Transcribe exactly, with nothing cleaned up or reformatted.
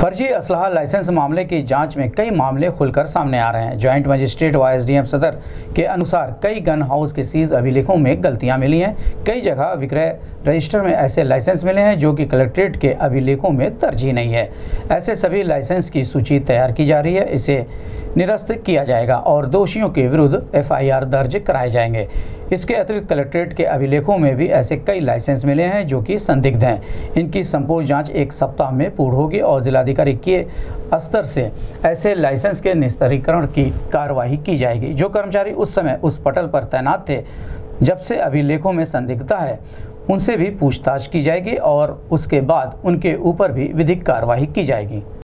फर्जी असलहा लाइसेंस मामले की जांच में कई मामले खुलकर सामने आ रहे हैं। जॉइंट मजिस्ट्रेट व एसडीएम सदर के अनुसार कई गन हाउस के सीज अभिलेखों में गलतियां मिली हैं। कई जगह विक्रय रजिस्टर में ऐसे लाइसेंस मिले हैं जो कि कलेक्ट्रेट के अभिलेखों में दर्ज नहीं है। ऐसे सभी लाइसेंस की सूची तैयार की जा रही है, इसे निरस्त किया जाएगा और दोषियों के विरुद्ध एफ आई आर दर्ज कराए जाएंगे। इसके अतिरिक्त कलेक्ट्रेट के अभिलेखों में भी ऐसे कई लाइसेंस मिले हैं जो कि संदिग्ध हैं। इनकी संपूर्ण जांच एक सप्ताह में पूर्ण होगी और जिलाधिकारी के स्तर से ऐसे लाइसेंस के निस्तारीकरण की कार्रवाई की जाएगी। जो कर्मचारी उस समय उस पटल पर तैनात थे जब से अभिलेखों में संदिग्धता है, उनसे भी पूछताछ की जाएगी और उसके बाद उनके ऊपर भी विधिक कार्रवाई की जाएगी।